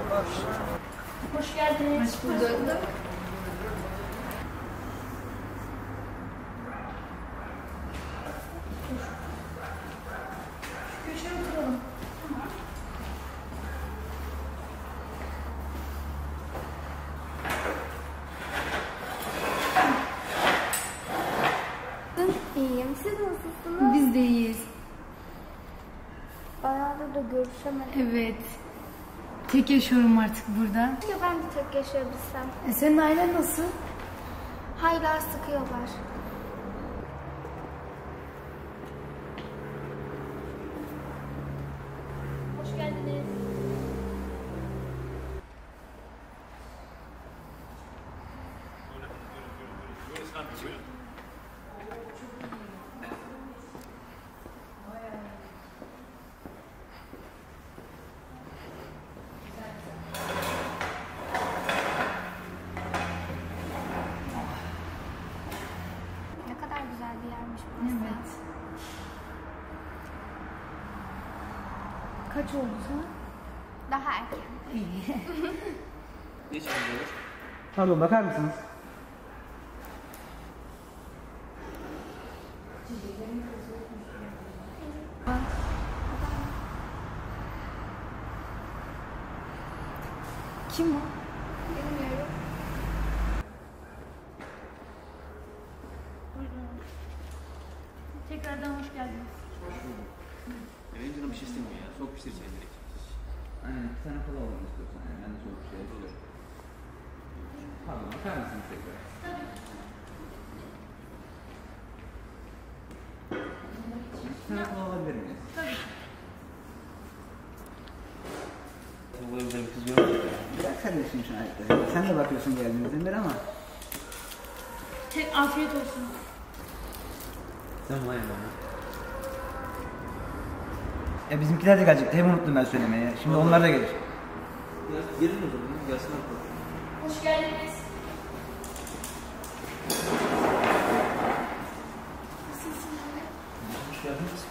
Hoş geldiniz. Hoş bulduk. Köşeye oturalım. İyiyim. Siz nasılsınız? Biz de iyiyiz. Bayağıdır da görüşemedik. Evet. Tek yaşıyorum artık burada. Ya ben de tek yaşayabilsem. Senin ailen nasıl? Haylar sıkıyorlar. Hoş geldiniz. Ne kadar güzel bir yermiş burası. Evet. Kaç oldu sana? Daha erken. İyi. Pardon, bakar mısınız? Kim o? Bilmiyorum. Tekrardan hoş geldiniz. Benim canım bir şey istemiyor ya. Soğuk bir şey direkt. Aynen, bir tane kola alalım istiyorsan. Yani ben de çok bir şey yapıyorum. Pardon, bakar mısınız tekrar? Bir tane kola alabilir miyiz? Bu evde bir kız yok. Bırak kardeşim şu ayakları. Sen de bakıyorsun geldiğinizden beri ama. Afiyet olsun. Sen vay be. Ya bizimkiler de gelecekti. Hep unuttum ben söylemeyi. Şimdi onlar da gelir. Gelin o zaman. Gelsin artık. Hoş geldiniz. Hoş geldiniz.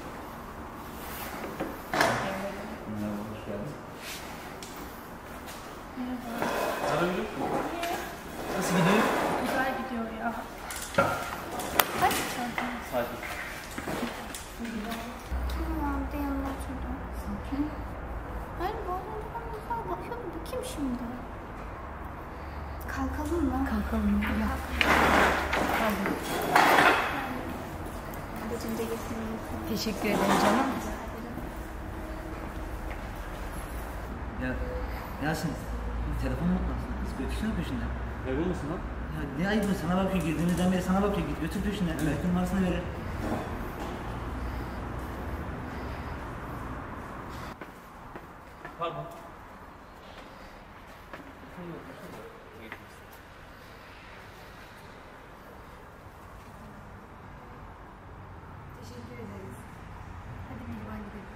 Merhaba, hoş geldin. Sana gidiyor mu? Nasıl gidiyor? Güzel gidiyor ya. Sakin. Kim vardı yanında oturdu? Kim? Hayır bu arada ben güzel bakıyordum. Bu kim şimdi? Kalkalım mı? Kalkalım. Ya. Ablacığım da getirmeyi. Teşekkür ederim canım. Ya Yasin, bir telefon unutmasın. Kız götürsene peşinden. Kaybolur musun lan? Ya ne ayıbın, sana bakıyor, girdiğimizden beri sana bakıyor. Git götür peşinden. Evet. Numarasını verir. Pardon. Teşekkür ederiz. Hadi Mihrimah gidelim.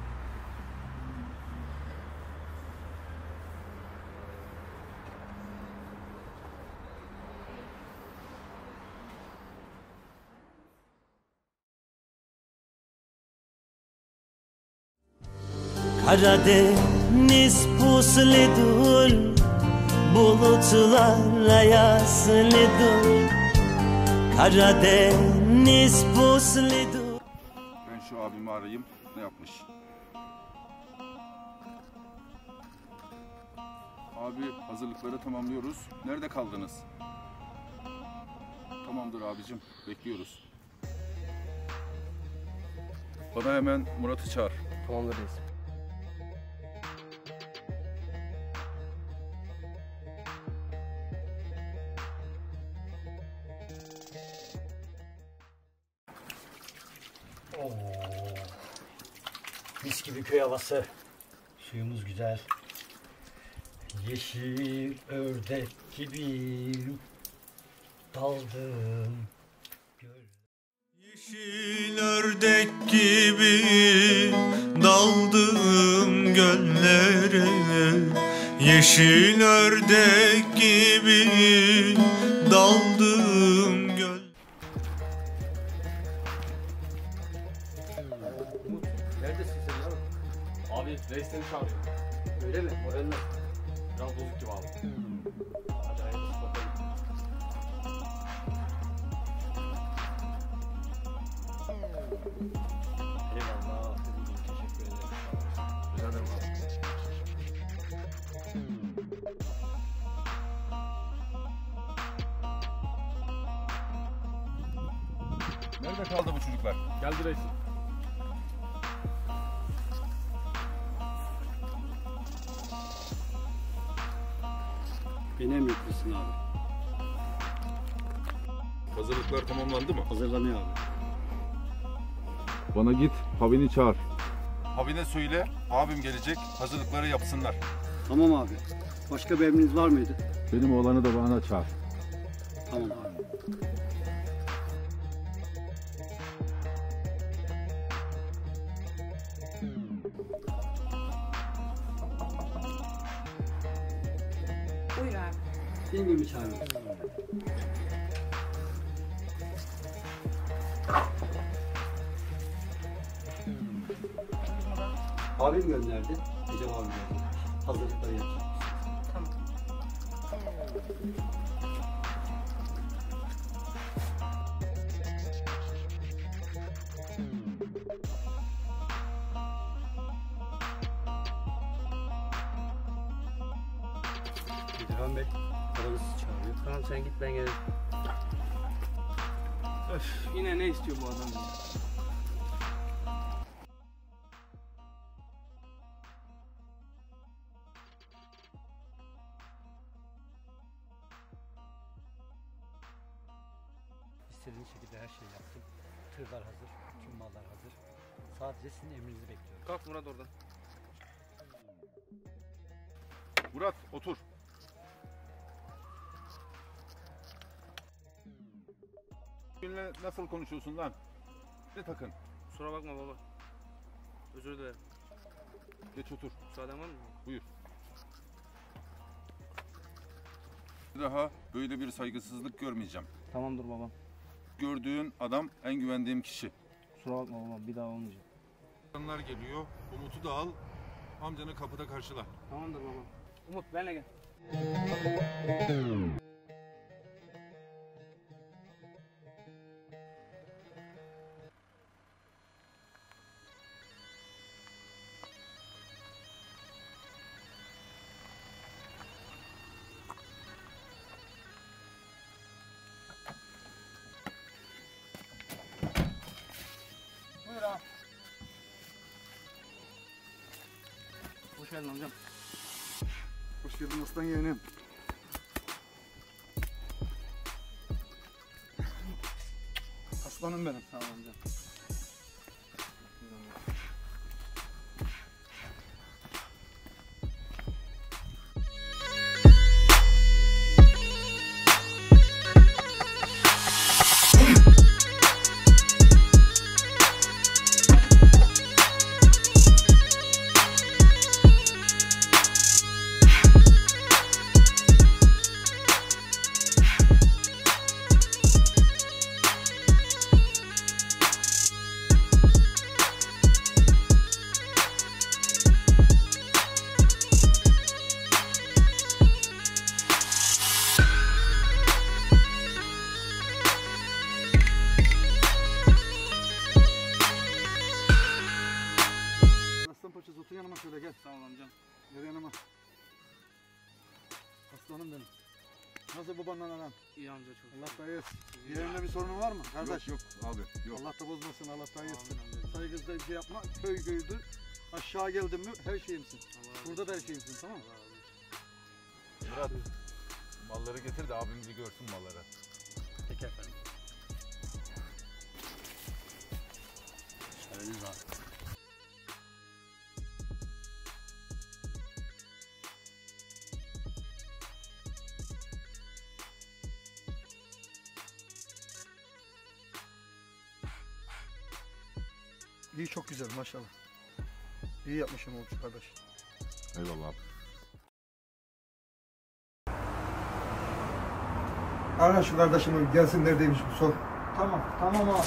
Karadeniz pusludur, bulutlarla yaslıdır. Karadeniz pusludur. Ben şu abimi arayayım, ne yapmış? Abi, hazırlıkları tamamlıyoruz. Nerede kaldınız? Tamamdır abicim, bekliyoruz. Bana hemen Murat'ı çağır. Tamamdır reis. Mis gibi köy havası. Suyumuz güzel. Yeşil ördek gibi daldım. Yeşil ördek gibi daldım göllere. Yeşil ördek gibi daldım göl. Neredesin sen lan? Abi Reis seni çağırıyor. Öyle mi? Moraline. Biraz bozuk gibi abi. Hadi hayırlısı bakalım. Eyvallah. Teşekkür ederim. Rica ederim abi. Nerede kaldı bu çocuklar? Geldi reis. Beni emretmişsin abi. Hazırlıklar tamamlandı mı? Hazırlanıyor abi. Bana git, Havin'i çağır. Havin'e söyle, abim gelecek, hazırlıkları yapsınlar. Tamam abi. Başka bir emriniz var mıydı? Benim oğlanı da bana çağır. Tamam abi. Buyur abi. Yenge mi çağırın? Abim gönderdi. Ecem abim gönderdi. Hazırlıkları yapacak. Tamam. İlhan Bey, paranızı çağırıyor. Tamam sen git ben gelirim. Öf yine ne istiyor bu adam ya? İstediğiniz şekilde her şeyi yaptım. Tırlar hazır, tüm mallar hazır. Sadece sizin emrinizi bekliyorum. Kalk Murat oradan. Murat, otur. Benimle nasıl konuşuyorsun lan? Ne takın? Kusura bakma baba. Özür dilerim. Geç otur. Müsaaden var mı? Buyur. Bir daha böyle bir saygısızlık görmeyeceğim. Tamamdır babam. Gördüğün adam en güvendiğim kişi. Kusura bakma babam bir daha olmayacak. İnsanlar geliyor. Umut'u da al. Amcanı kapıda karşıla. Tamamdır babam. Umut benle gel. Buyur abi. Hoş geldin amcam. Hoş geldin aslan yeğenim. Aslanım benim. Sağ ol amcam. Otur yanıma şöyle gel. Sağ ol amcam. Gel yanıma. Aslanım benim. Nasıl babanla aran? İyi amca çok. Allah da iyisin. Yeğeninde bir sorunun var mı kardeş? Yok abi yok. Allah da bozmasın, Allah da iyisin. Amin amca. Saygısızda bir şey yapma. Köy köydür. Aşağı geldin mi her şeyimsin. Allah razı Burada da her olsun. şeyimsin, tamam mı? Allah razı olsun. Murat, malları getir de abim bir görsün malları. Peki efendim. Şöyle abi. İyi, çok güzel maşallah. İyi yapmışım olmuş kardeş. Eyvallah abi. Ara şu kardeşimi gelsin, neredeymiş bu sor. Tamam abi.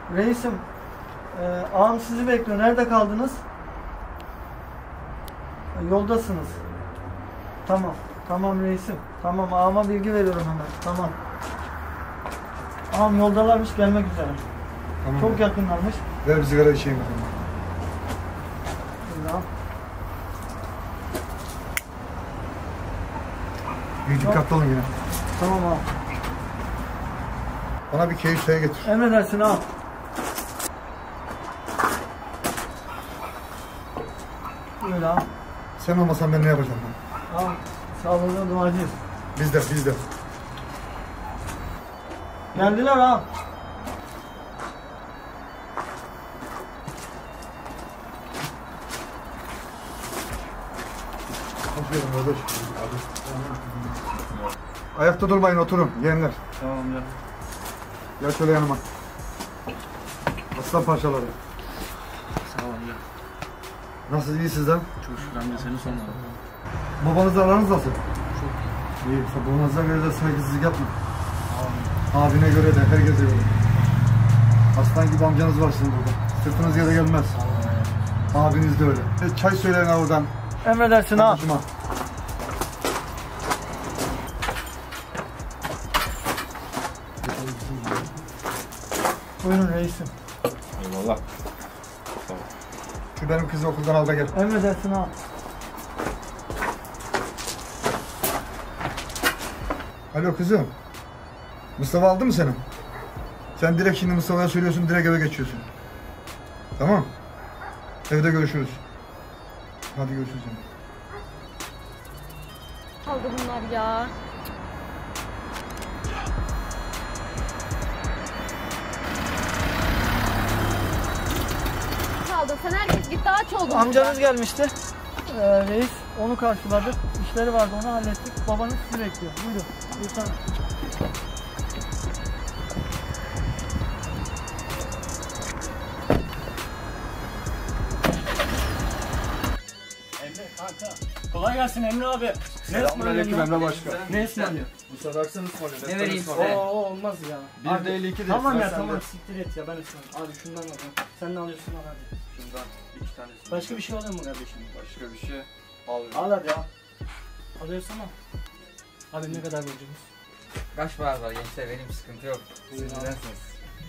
Reisim, ağam sizi bekliyor. Nerede kaldınız? Yoldasınız. Tamam. Tamam reisim. Tamam, ağama bilgi veriyorum hemen. Tamam. Ağam yoldalarmış, gelmek üzere. Tamam. Çok yakınlarmış. Ver bir sigara içeyim. Tamam. İyi dikkatli olun yine. Tamam ağam. Bana bir keyif çayı getir. Emredersin ağam. Buyur ağam. Sen olmasan ben ne yapacağım? Ağam, sağlığına duacıyız. Biz de. Geldiler ağam. Hoş geldin kardeş. Ayakta durmayın, oturun yeğenler. Tamam amca. Gel şöyle yanıma. Aslan parçaları. Sağ ol amca. Nasıl, iyi sizden? Çok şükür amca, seni sormalı. Babanızla aranız nasıl? Çok iyi. İyi. Babanıza göre de saygısızlık yapma. Abine göre de, herkese göre. Aslan gibi amcanız var sizin burada. Sırtınız yere gelmez. Abiniz de öyle. Çay söyleyin oradan. Emredersin ağam. Konuşma. Buyurun reisim. Eyvallah. Şu benim kızı okuldan al da gel. Emredersin ağam. Alo kızım. Mustafa aldı mı seni? Sen direkt şimdi Mustafa'ya söylüyorsun, direkt eve geçiyorsun. Tamam. Evde görüşürüz. Hadi görüşürüz. Kaldı bunlar ya. Kaldı. Sen herkes gitti, aç oldun. Amcanız gelmişti. Reis onu karşıladık. İşleri vardı, onu hallettik. Babanız sizi bekliyor. Buyurun. Buyurun. Emre kanka. Kolay gelsin Emre abi. Selamünaleyküm Emre Başkan. Ne ısmarlıyor? Bu sefersen ısmarlıyor. Ne vereyim size? Oo olmaz ya. 1'de 52 de Tamam ya, sen tamam de. siktir et ya, ben ısmarlayayım. Abi şundan al. Sen ne alıyorsun al hadi. Şundan 2 tanesi. Başka bir şey alıyor mu kardeşim? Başka bir şey al. Al hadi al. Alıyorsun al. Abi ne kadar borcumuz? Kaç var gençler, benim sıkıntı yok. Siz bilirsiniz.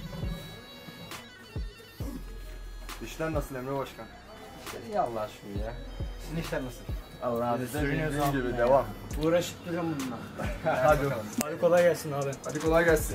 İşler nasıl Emre Başkan? İyi Allah'a şükür ya. Sizin işler nasıl? Allah abi Bildiğin gibi devam. Uğraşıp duruyorum bununla. Hadi. Abi kolay gelsin abi. Hadi kolay gelsin.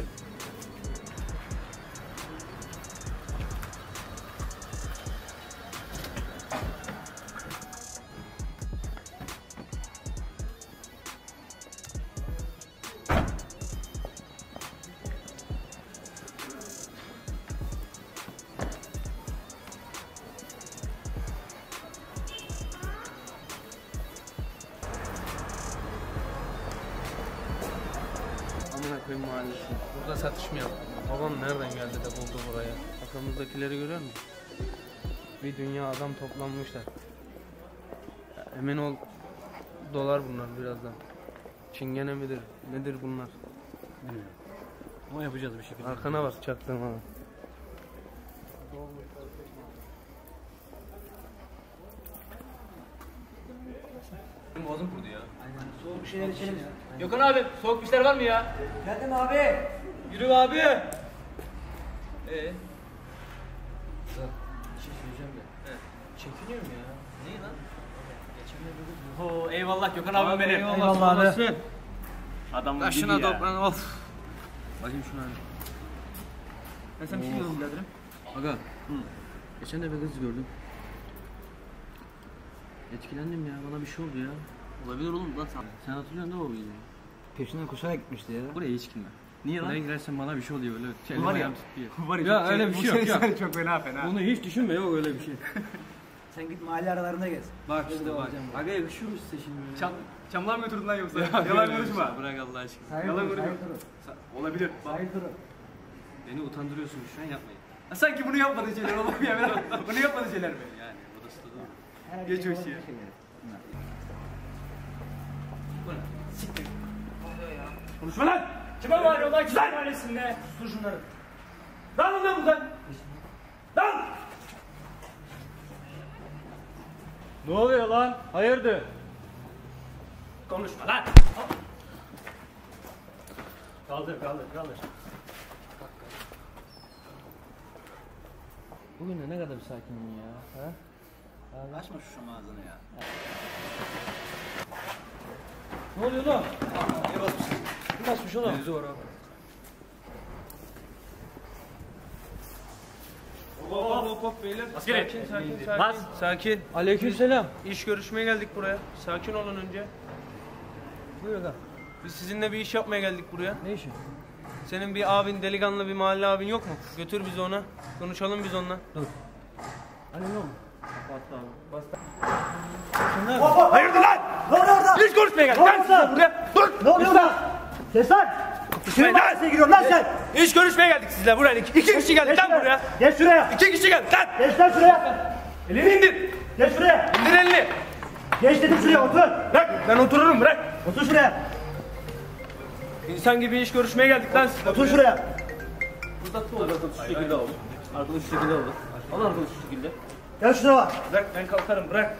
Amına koyayım mahallesi. Burada satış mı yaptı? Babam nereden geldi de buldu buraya? Arkamızdakileri görüyor musun? Bir dünya adam toplanmışlar. Ya, emin ol dolar bunlar birazdan. Çingene midir? Nedir bunlar? Bilmiyorum. Ama yapacağız bir şekilde. Arkana bak çaktırma. Boğazım kurudu ya. Soğuk bir şeyler içelim ya. Gökhan abi, soğuk bir şeyler var mı ya? Geldim abi. Yürü be abi. Bir şey söyleyeceğim de. Çekiniyorum ya. Neyi lan? Oho, eyvallah Gökhan abim benim. Eyvallah abi. Adamın Taşına gibi ya. toplan of. Bakayım şuna. Ben sana bir şey diyordum biraderim. Aga. Geçen de bir kız gördüm. Etkilendim ya, bana bir şey oldu ya. Olabilir oğlum lan sen. Sen hatırlıyorsun değil mi o videoyu? Peşinden koşarak gitmişti ya. Buraya hiç girme. Niye lan? Buraya girersen bana bir şey oluyor öyle. Bu var ya. Var ya, Ya çok öyle bir şey yok ya. Çok fena. Bunu hiç düşünme, yok öyle bir şey. Sen git mahalle aralarında gez. Bak işte bak. Aga yakışıyor mu size şimdi? Çamlar mı götürdün lan yoksa? Yalan konuşma. Bırak Allah aşkına. Yalan konuşma. Olabilir. Bak. Beni utandırıyorsun şu an, yapmayın. Ha, sanki bunu yapmadığın şeyler oğlum ya. Bunu yapmadığın şeyler mi? Yani burası da doğru. Geç o işi. Konuşma lan! Kime var yoldan güzel mahallesinde? Dur şunları. Dalın lan buradan. Dal. Ne oluyor lan? Hayırdır? Konuşma lan. Kaldır. Bugün de ne kadar sakinim ya. Ha? Açma şu ağzını ya. Ne oluyor lan? Kim basmış oğlum? Mevzu var abi. Hop beyler. Askeri. Sakin. Aleykümselam. İş görüşmeye geldik buraya. Sakin olun önce. Buyur aga. Biz sizinle bir iş yapmaya geldik buraya. Ne işi? Senin bir abin, delikanlı bir mahalle abin yok mu? Götür bizi ona. Konuşalım biz onunla. Dur. Hani ne oldu? Hayırdır lan? Ne oluyor orada? İş görüşmeye geldik. Gel size buraya. Dur. Ne oluyor orada? Ses lan! Kimin bahçesine giriyorsun lan sen? İş görüşmeye geldik sizle buraya. İki kişi geldik lan buraya. Geç şuraya! 2 kişi geldik lan. Geç lan şuraya! Elini indir. Geç şuraya! İndir elini. Geç dedim şuraya, otur! Bırak. Ben otururum, bırak. Otur şuraya! İnsan gibi iş görüşmeye geldik lan sizle. Otur şuraya! Şu şekilde oldu. Arkadaş şu şekilde oldu. Al arkadaş şu şekilde. Gel şuraya bak! Bırak, ben kalkarım, bırak.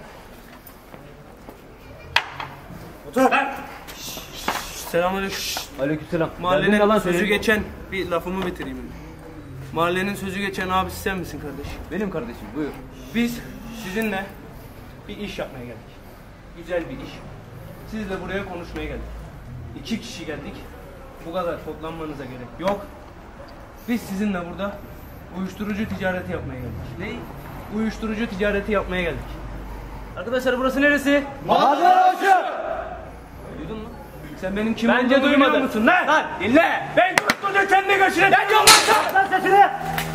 Otur! Bırak. Selamünaleyküm. Aleykümselam. Mahallenin sözü geçen, bir lafımı bitireyim. Mahallenin sözü geçen abisi sen misin kardeşim? Benim kardeşim buyur. Biz sizinle bir iş yapmaya geldik. Güzel bir iş. Sizle buraya konuşmaya geldik. 2 kişi geldik. Bu kadar toplanmanıza gerek yok. Biz sizinle burada uyuşturucu ticareti yapmaya geldik. Ne? Uyuşturucu ticareti yapmaya geldik. Arkadaşlar burası neresi? Mağazabaşı! Duydun mu? Sen benim kim olduğumu biliyor musun lan? Lan dinle! Ben koskoca kendi kaşına diyorum lan! Lan sesini!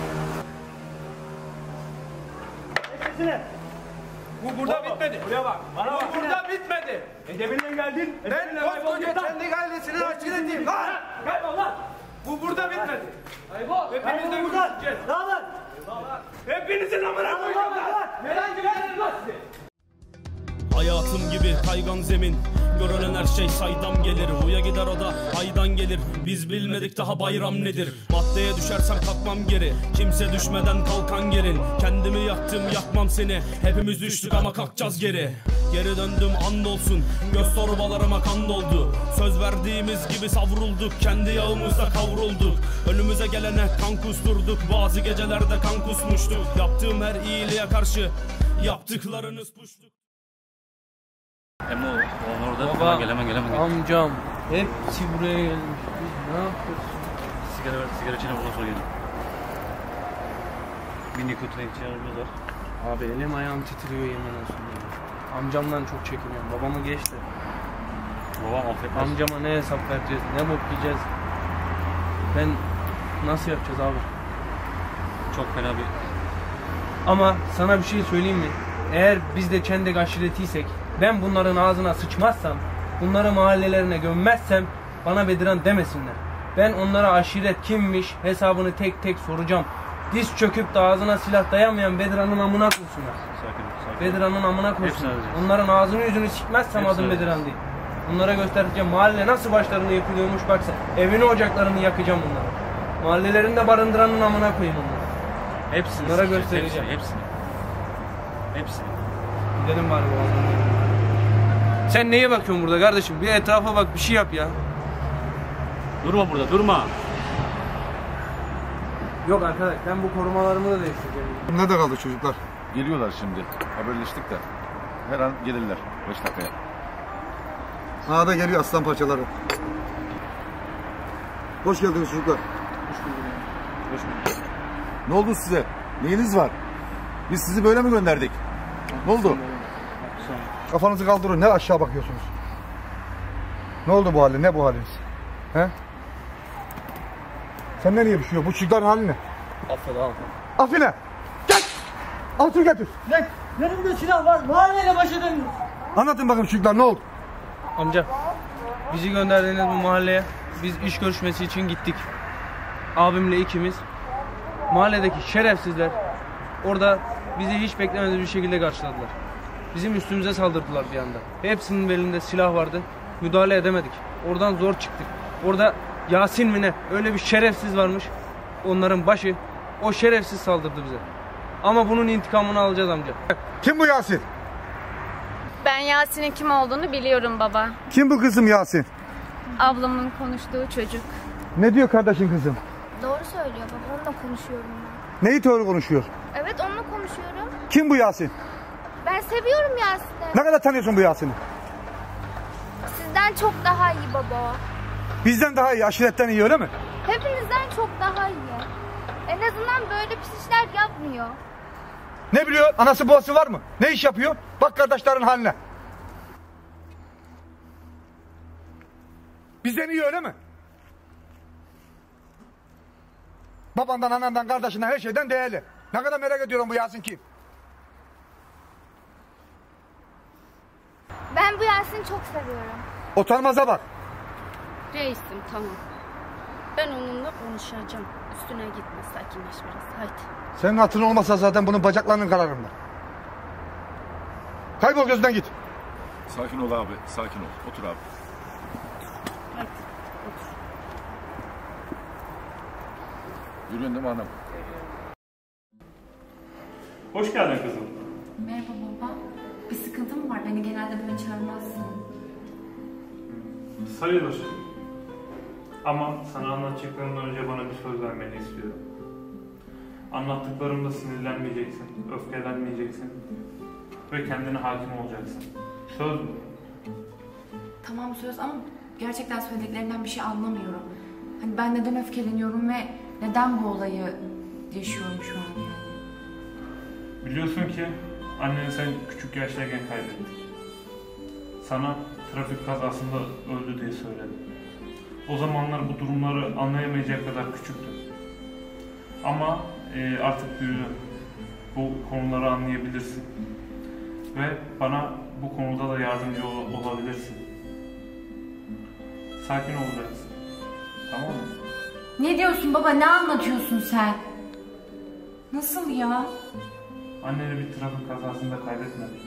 Geç sesini! Bu burada bitmedi. Buraya bak. Bu burada bitmedi. Edebinle geldin. Ben koskoca kendi ailesinin aşiretiyim lan. Kaybol lan. Bu burada bitmedi. Kaybol. Hepimiz de görüşeceğiz. Dağılın! Hepinizin amına koyacağım lan. Neden güvendiniz lan sizi? Hayatım gibi kaygan zemin, görünen her şey saydam gelir. Huya gider o da haydan gelir. Biz bilmedik daha bayram nedir. Maddeye düşersem kalkmam geri. Kimse düşmeden kalkan gelin. Kendimi yaktım yakmam seni. Hepimiz düştük ama kalkacağız geri. Geri döndüm andolsun. Göz torbalarıma kan doldu. Söz verdiğimiz gibi savrulduk. Kendi yağımızda kavrulduk. Önümüze gelene kan kusturduk. Bazı gecelerde kan kusmuştuk. Yaptığım her iyiliğe karşı yaptıklarınız puştuk. Emo orada. Baba, Hemen. amcam hepsi buraya gelmiş. Biz ne yapıyoruz? Sigara içine buradan sonra gelin. Bir nikotin ihtiyacımız var. Abi elim ayağım titriyor yemin olsun. Amcamdan çok çekiniyorum. Babamı geçti. Babam affetmez. Amcama ne hesap vereceğiz, ne bok yiyeceğiz. Ben nasıl yapacağız abi? Çok fena bir... Ama sana bir şey söyleyeyim mi? Eğer biz de kendi aşiretiysek, ben bunların ağzına sıçmazsam, bunları mahallelerine gömmezsem bana Bediran demesinler. Ben onlara aşiret kimmiş hesabını tek tek soracağım. Diz çöküp de ağzına silah dayamayan Bediran'ın amına koysunlar. Sakin. Bediran'ın amına koysunlar. Hepsini alacağız. Onların ağzını yüzünü sikmezsem Hepsini adım alacağız. Bediran değil. Onlara göstereceğim mahalle nasıl başlarını yıkılıyormuş baksa. Evini ocaklarını yakacağım bunlara. Mahallelerinde barındıranın amına koyayım onları. Hepsini Bunlara sikeceğiz, göstereceğim. Hepsini. Gidelim bari bu ağzını. Sen neye bakıyorsun burada kardeşim? Bir etrafa bak, bir şey yap ya. Durma burada, durma. Yok arkadaş, ben bu korumalarımı da değiştireceğim. Nerede kaldı çocuklar? Geliyorlar şimdi. Haberleştik de. Her an gelirler 5 dakikaya. Ha da geliyor aslan parçaları. Hoş geldiniz çocuklar. Hoş bulduk. Ne oldu size? Neyiniz var? Biz sizi böyle mi gönderdik? Ne oldu? Kafanızı kaldırın. Ne aşağı bakıyorsunuz? Ne oldu bu hali? Ne bu haliniz? He? Senden niye bir şey yok? Bu çocukların hali ne? Affet abi. Afine! Gel! Altını getir. Lan! Yanımda silah var. Mahalleyle baş edemiyoruz. Anlatın bakın çocuklar ne oldu? Amca, bizi gönderdiğiniz bu mahalleye biz iş görüşmesi için gittik. Abimle ikimiz. Mahalledeki şerefsizler orada bizi hiç beklemediğimiz bir şekilde karşıladılar. Bizim üstümüze saldırdılar bir anda. Hepsinin belinde silah vardı. Müdahale edemedik. Oradan zor çıktık. Orada Yasin mi ne? Öyle bir şerefsiz varmış. Onların başı O şerefsiz saldırdı bize. Ama bunun intikamını alacağız amca. Kim bu Yasin? Ben Yasin'in kim olduğunu biliyorum baba. Kim bu kızım Yasin? Ablamın konuştuğu çocuk. Ne diyor kardeşin kızım? Doğru söylüyor baba. Onunla konuşuyorum ben. Neyi doğru konuşuyor? Evet onunla konuşuyorum. Kim bu Yasin? Ben seviyorum Yasin'i. Ne kadar tanıyorsun bu Yasin'i? Sizden çok daha iyi baba. Bizden daha iyi, aşiretten iyi öyle mi? Hepinizden çok daha iyi. En azından böyle pis işler yapmıyor. Ne biliyor? Anası babası var mı? Ne iş yapıyor? Bak kardeşlerin haline. Bizden iyi öyle mi? Babandan, anandan, kardeşinden, her şeyden değerli. Ne kadar merak ediyorum bu Yasin kim? Ben bu Yasin'i çok seviyorum. Utanmaza bak. Reisim tamam. Ben onunla konuşacağım. Üstüne gitme, sakinleş biraz. Haydi. Senin hatırın olmasa zaten bunun bacaklarının kararında. Kaybol gözden git. Sakin ol abi, sakin ol. Otur abi. Haydi otur. Yürüyün değil mi anam? Hoş geldin kızım. Merhaba baba. Bir sıkıntı mı var? Beni genelde böyle çağırmazsın. Sayılır. Ama sana anlatacaklarımdan önce bana bir söz vermeni istiyorum. Anlattıklarımda sinirlenmeyeceksin, öfkelenmeyeceksin ve kendine hakim olacaksın. Söz mü? Tamam söz ama gerçekten söylediklerinden bir şey anlamıyorum. Hani ben neden öfkeleniyorum ve neden bu olayı yaşıyorum şu an yani? Biliyorsun ki anneni sen küçük yaştayken kaybettin. Sana trafik kazasında öldü diye söyledi. O zamanlar bu durumları anlayamayacak kadar küçüktü. Ama artık büyüdün. Bu konuları anlayabilirsin. Ve bana bu konuda da yardımcı olabilirsin. Sakin olacaksın. Tamam mı? Ne diyorsun baba? Ne anlatıyorsun sen? Nasıl ya? Anneni bir trafik kazasında kaybetmedin.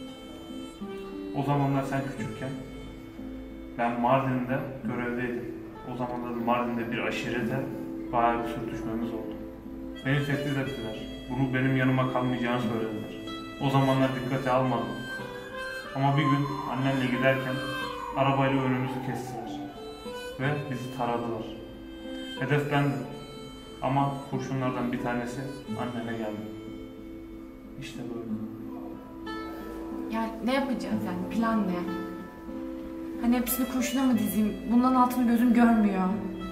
O zamanlar sen küçükken ben Mardin'de görevdeydim. O zamanlar Mardin'de bir aşirete bayağı bir sürtüşmemiz oldu. Beni tehdit ettiler. Bunu benim yanıma kalmayacağını söylediler. O zamanlar dikkate almadım. Ama bir gün annemle giderken arabayla önümüzü kestiler. Ve bizi taradılar. Hedef bendim. Ama kurşunlardan bir tanesi anneme geldi. İşte böyle. Ya ne yapacağız yani? Plan ne? Hani hepsini kurşuna mı dizeyim? Bundan altını gözüm görmüyor.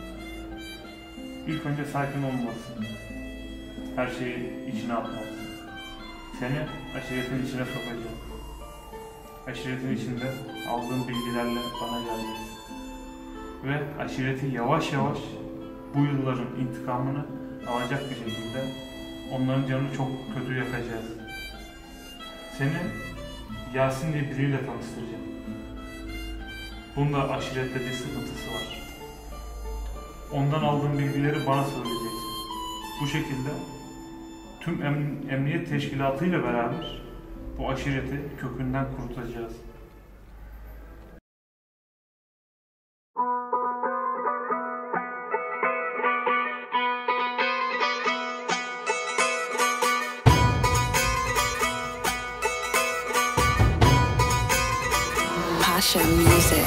İlk önce sakin olmalısın. Her şeyi içine atmalısın. Seni aşiretin içine sokacağım. Aşiretin içinde aldığın bilgilerle bana geleceksin. Ve aşireti yavaş yavaş bu yılların intikamını alacak bir şekilde onların canını çok kötü yakacağız. Seni Yasin diye biriyle tanıştıracağım. Bunda aşirette bir sıkıntısı var. Ondan aldığın bilgileri bana söyleyeceksin. Bu şekilde tüm emniyet teşkilatıyla beraber bu aşireti kökünden kurutacağız. Pasha Music.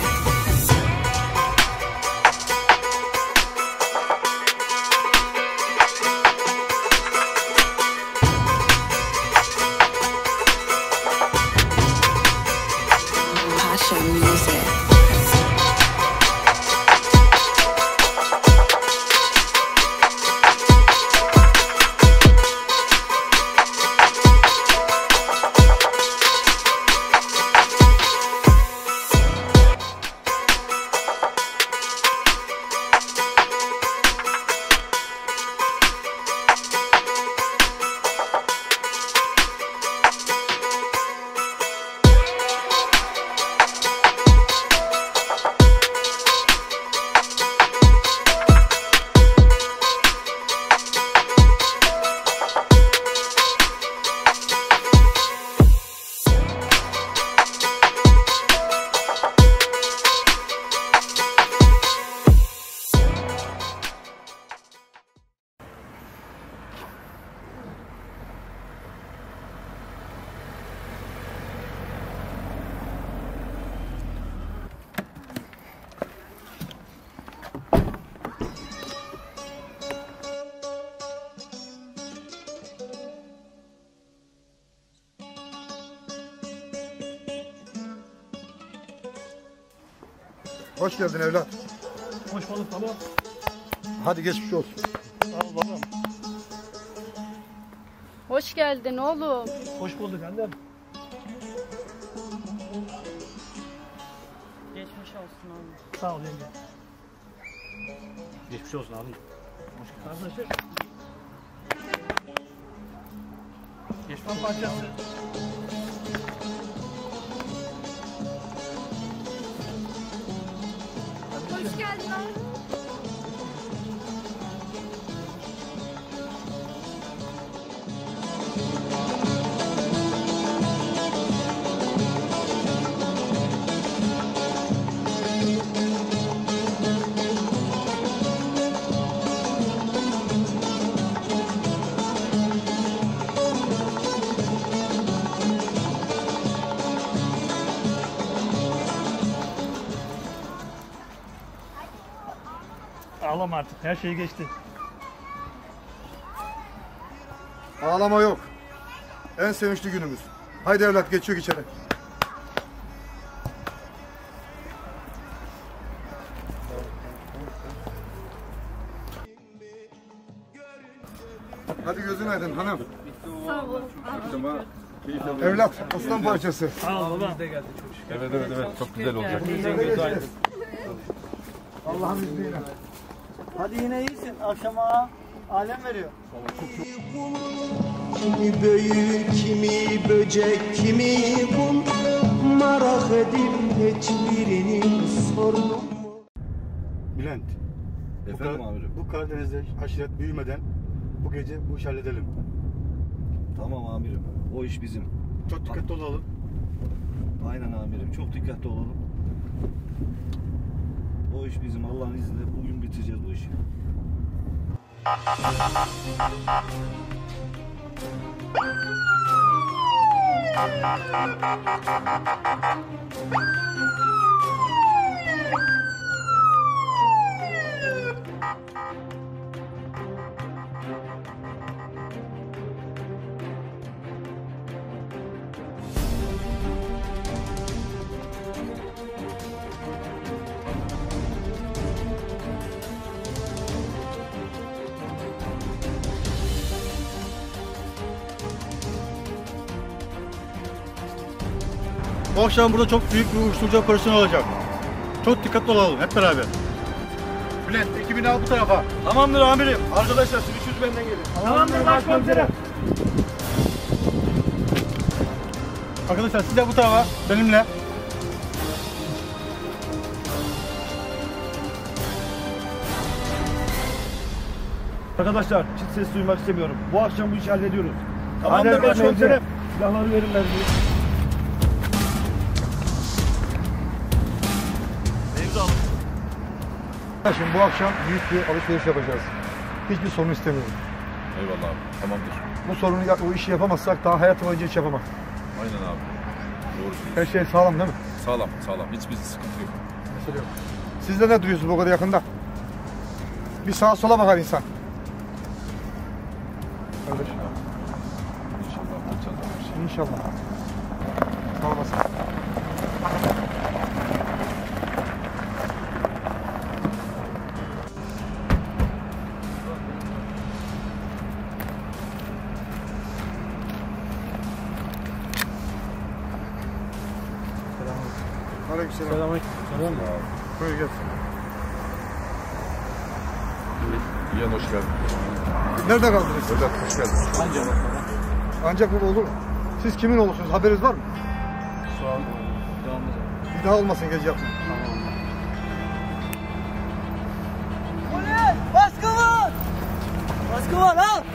Hoş geldin evlat. Hoş bulduk baba. Hadi geçmiş olsun. Sağ ol babam. Hoş geldin oğlum. Hoş bulduk annem. Geçmiş olsun oğlum. Sağ ol yenge. Geçmiş olsun abi. Hoş geldin. Kardeşim. Geçman parçası. Hoş geldin abi. Ağlama artık. Her şey geçti. Ağlama yok. En sevinçli günümüz. Haydi evlat geçiyor içeri. Hadi gözün aydın hanım. Sağ ol. Evlat aslan parçası. Sağ ol baba. Evet. Çok güzel olacak. Allah'ın izniyle. Hadi yine iyisin. Akşama alem veriyor. Kimi büyü, kimi böcek, kimi kum, merak edip hiçbirini sordum mu? Bülent. Efendim amirim. Bu Karadeniz'de aşiret büyümeden bu gece bu işi halledelim. Tamam amirim. O iş bizim. Çok dikkatli olalım. Aynen amirim. Çok dikkatli olalım. O iş bizim. Allah'ın izniyle bugün bitireceğiz bu işi. Bu akşam burada çok büyük bir uyuşturucu operasyonu olacak. Çok dikkatli olalım hep beraber. Bülent ekibini al bu tarafa. Tamamdır amirim. Arkadaşlar siz üçünüz benden gelin. Tamamdır başkomiserim. Arkadaşlar siz de bu tarafa benimle. Arkadaşlar hiç ses duymak istemiyorum. Bu akşam bu işi hallediyoruz. Tamamdır başkomiserim. Silahları verin ben. Şimdi bu akşam büyük bir alışveriş yapacağız. Hiçbir sorun istemiyorum. Eyvallah abi. Tamamdır. Bu sorunu, o işi yapamazsak daha hayatım boyunca hiç yapamam. Aynen abi. Doğru. Her şey sağlam değil mi? Sağlam. Hiçbir sıkıntı yok. Mesele yok. Siz de ne duruyorsunuz bu kadar yakında? Bir sağa sola bakar insan. Kardeşim. İnşallah. Sağ olasın. Aleykümselam. Selamünaleyküm. Buyur gel. Yiyen hoş geldin. Nerede kaldınız? Sedat hoş geldin. Ancak bu olur. Siz kimin olursunuz? Haberiniz var mı? Şu an devamlı. Bir daha olmasın gece yapmayın. Polis! Baskı var! Baskı var al!